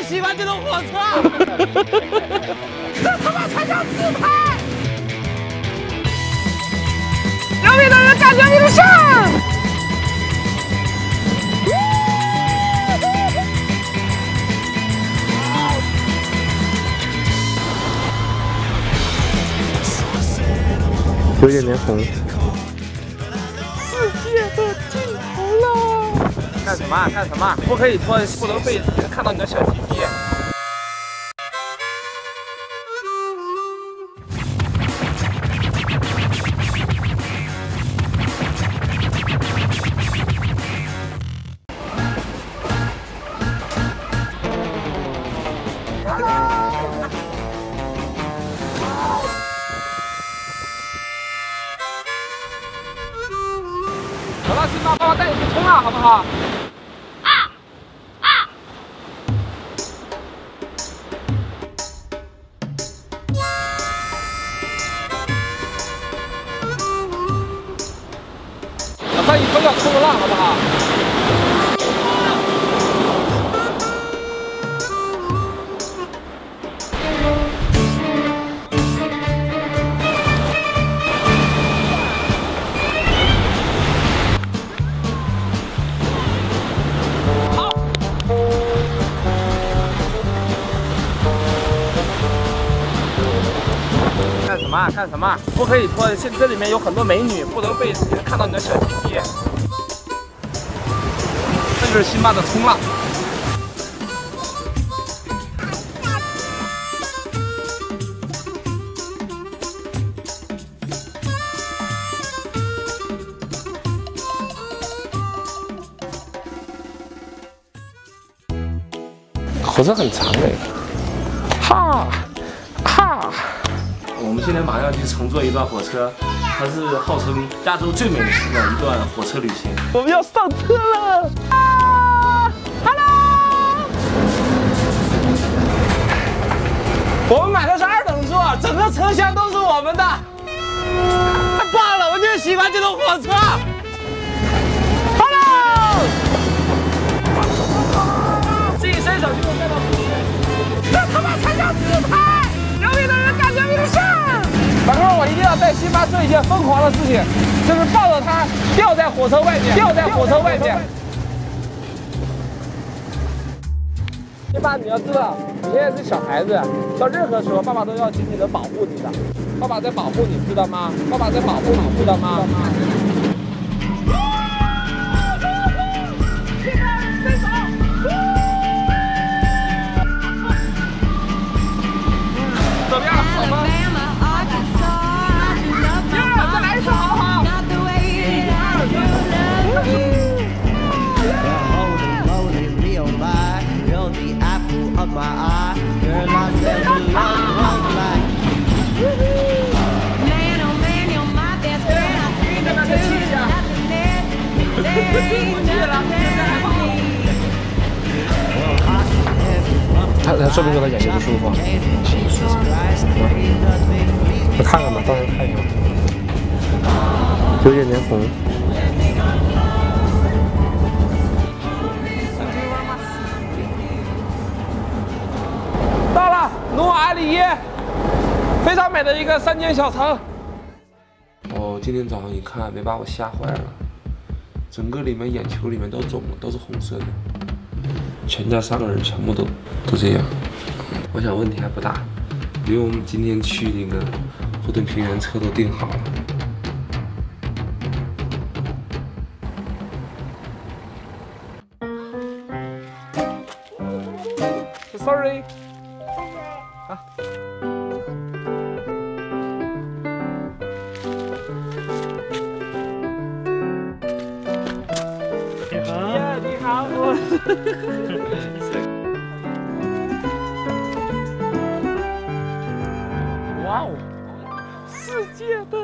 喜欢这种火车。这他妈才叫自拍！有没有人感觉你的像？ 有点脸红。 世界的尽头了！干什么啊？干什么？不可以脱，不能被看到你的小鸡鸡。好了，金妈，爸爸带你去冲浪，好不好？我带你回家冲个浪，好不好？干什么啊？干什么？不可以脱！这里面有很多美女，不能被看到你的小鸡鸡。这就是辛巴的冲浪。 火车很长哎，哈哈。 我们现在马上要去乘坐一段火车，它是号称亚洲最美的一段火车旅行。我们要上车了！啊 ，Hello！ 我们买的是2等座，整个车厢都是我们的，太棒了！我就喜欢这种火车。Hello！ 自己伸手就能带到服务员，这他妈才叫自拍！有你的人感觉你的像。等会儿我一定要带辛巴做一件疯狂的事情，就是抱着他吊在火车外面，吊在火车外面。辛巴，你要知道，你现在是小孩子，到任何时候爸爸都要紧紧的保护你的。爸爸在保护你，知道吗？爸爸在保护你，知道吗？伸手！怎么样？好吗？再来一次，好不好？ 他说明说他眼睛不舒服。我看看吧，到时候看一看。有点脸红。 到了努瓦埃里耶，非常美的一个山间小城。 哦，今天早上一看，没把我吓坏了，整个里面眼球里面都肿了，都是红色的。全家3个人全部都这样。我想问题还不大，因为我们今天去那个霍顿平原车都订好了。 Sorry。啊。你好。你好，哇哦！世界的